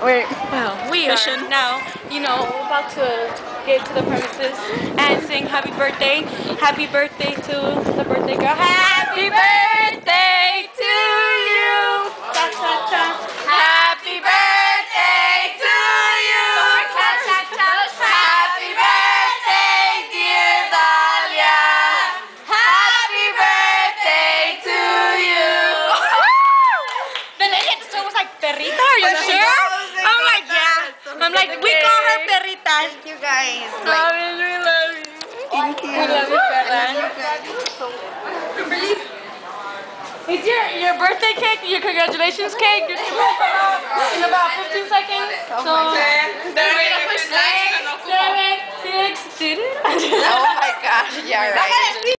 Wait. Well, we are now, about to get to the premises and sing happy birthday to the birthday girl. Happy birthday to you. Cha cha cha. Happy birthday to you. Cha cha cha. Happy birthday, dear Dalia. Happy birthday to you. The lady at the store was like, Perrita, are you sure? I'm like, yeah. I'm like, we call her Perrita. Thank you guys. We love you. Thank you. We love you, Perra. Is your birthday cake, your congratulations cake, in about 15 seconds? Oh So, my God. 7, 6, Oh my gosh, yeah, right.